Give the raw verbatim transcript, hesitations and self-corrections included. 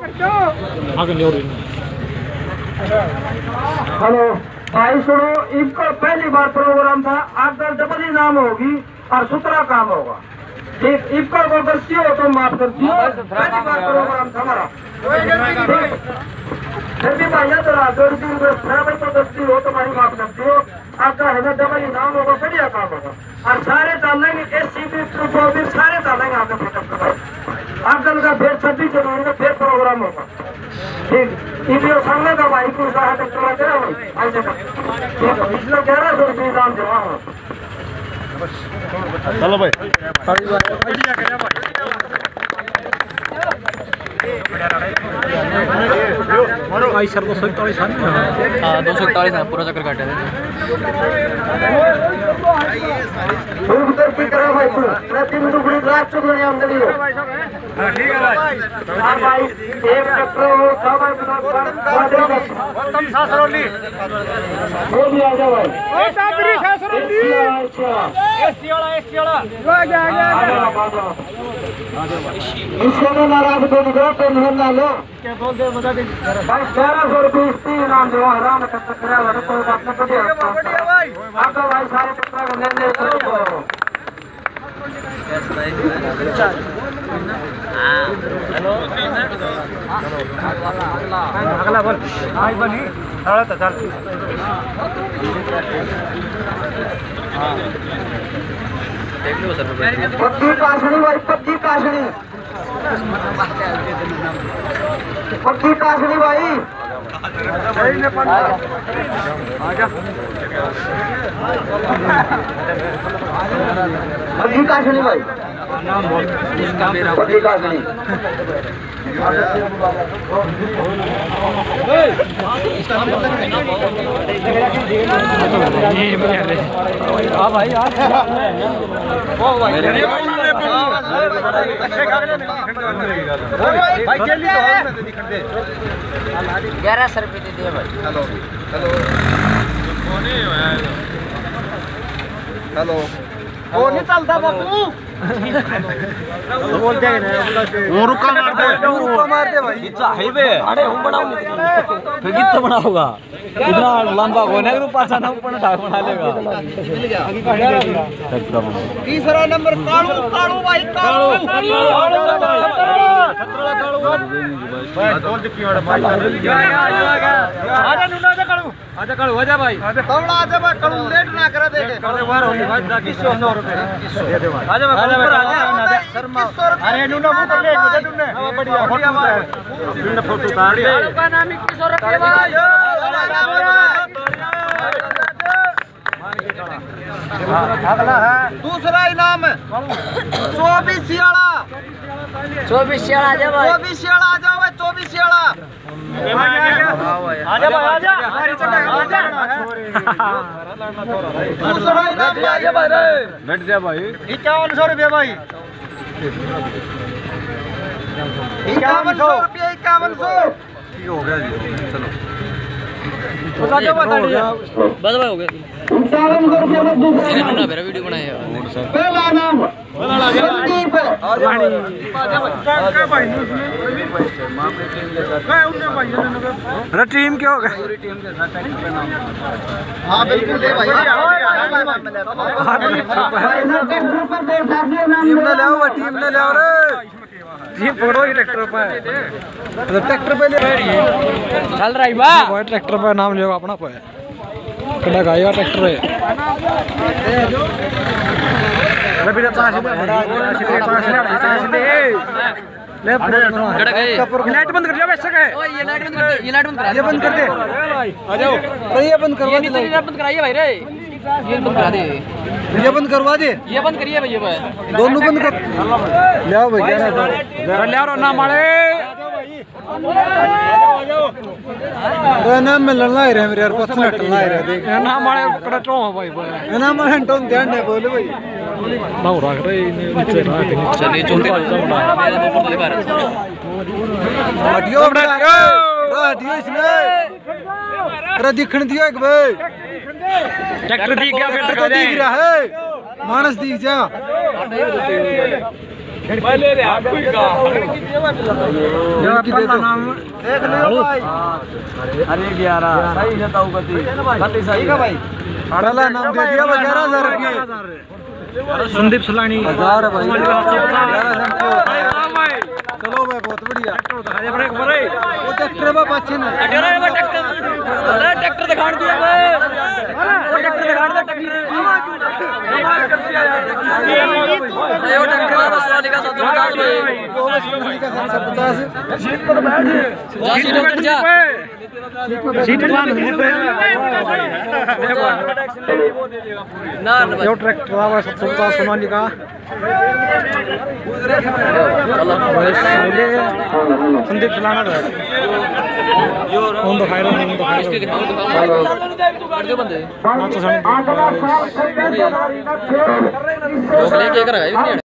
Hello भाई सुनो, इनका पहली बार प्रोग्राम था, अगर डबल ही नाम होगी और सुतरा काम होगा। ठीक, इनका को गलती हो तो माफ कर दियो, पहली बार प्रोग्राम था हमारा। फिर भी भाई तो दो तीन तो गलती हो तो भाई माफ कर दियो। अगर हमें डबल ही नाम होगा बढ़िया काम होगा और सारे डालेंगे एस सी बी भी सारे डालेंगे आपने फोटो भाई। अगर का फिर छब्बीस जनवरी में फिर प्रोग्राम होगा। ठीक, वीडियो सामने का भाई को सारा टक्कर दे रहा हूँ ऐसे का। ठीक, इसलिए ग्यारह सौ रुपये दाम देवा हूँ। चलो भाई आई सर दो सौ इकतालीस हाँ दो सौ इकतालीस है पूरा चक्कर काटे नाराज लो भाई ग्यारह सौ रुपये तीन नाम दो आराम कोई बात नहीं बढ़िया आपका भाई सारे टक्कर ले ले हेलो अगला बोल आई बनी चलो तो चल हाँ देख लो सर पत्ती काशनी भाई पत्ती काशनी पत्ती काशनी भाई पत्ती काशनी भाई पत्ती काशनी हाँ भाई यार ग्यारह सौ रुपये दे दिए भाई। हेलो हेलो हेलो वो नहीं चलता बापू बोल दे वो रुका मार दे रुका मार दे भाई हाईवे अरे हम बनाऊंगा फिर कितना बड़ा होगा इतना लंबा होने के पाछा ना ऊपर ढाक बना लेगा। तीसरा नंबर कालू कालू भाई कालू भाई कौन दिखी वाला भाई आजा नुना आजा कालू आजा कालू आजा भाई कमला आजा भाई कालू लेट ना करे देखे करे बार होली भाई किसो सौ रुपए दे दे भाई आजा भाई ऊपर आजा शर्मा अरे नुना मुंह कर ले दे तुमने बढ़िया बढ़िया भाई तुमने फोटो उतार लिया का नाम इक्कीस सौ रुपये भाई अगला है दूसरा इनाम चौबीस सियाड़ा चौबीस शेड़ा आजा भाई चौबीस सियाड़ा आ जाओ भाई चौबीस सियाड़ा आजा भाई आजा दूसरा इनाम आजा भाई रे बैठ जा भाई इक्यावन सौ रुपये भाई इक्यावन सौ रुपये इक्यावन सौ ठीक हो गया जी चलो बता दो बता दिया बस भाई हो गया इक्यावन सौ रुपये में दूसरा ना मेरा वीडियो बनाया पहला नाम संदीप अरे टीम क्या होगा हाँ बिल्कुल दे भाई टीम ने ले आओ टीम ने ले आओ रे टीम फोड़ो ही ट्रैक्टर पे ट्रैक्टर पे ले चल रही बा भाई ट्रैक्टर पे नाम लियो अपना पे कड़ा गाएगा ट्रैक्टर है अरे बिना चांस दे चांस दे ले कड़ा गए लाइट बंद कर दिया वैसे का ओए ये लाइट बंद कर दे ये लाइट बंद करा ये बंद कर दे आ जाओ अरे ये बंद करवा दे ये लाइट बंद कराइए भाई रे ये बंद करा दे ये बंद करवा दे ये बंद करिए भैया भाई दोनों बंद कर ले आओ भैया ले आओ ना मारे ना में लड़ना ही रहे मेरे यार पत्थर लड़ना ही रहे देख ना मारे कड़टो भाई भाई ना मारे हंटों ध्यान दे बोले भाई ना हो रहा है नीचे रहा है चलिए चलते मेरा ऊपर तो दिखा रहा हटियो हटियो इसने अरे दिखण दियो एक भाई ट्रैक्टर दिख गया फिर तो दिख रहा है मानस दिख जा ले रे आप कोई का देख लो भाई। अरे ग्यारह सही जताऊ गति गति सही है भाई। पहला नाम दे दिया ग्यारह हजार रुपये। संदीप सलानी हजार है भाई। चलो भाई बहुत बढ़िया। वो ट्रैक्टर में पाछे ना ट्रैक्टर दिखा दिया ट्रैक्टर दिखा दे ट्रैक्टर सोनाली का संदीप चलाना अगला साल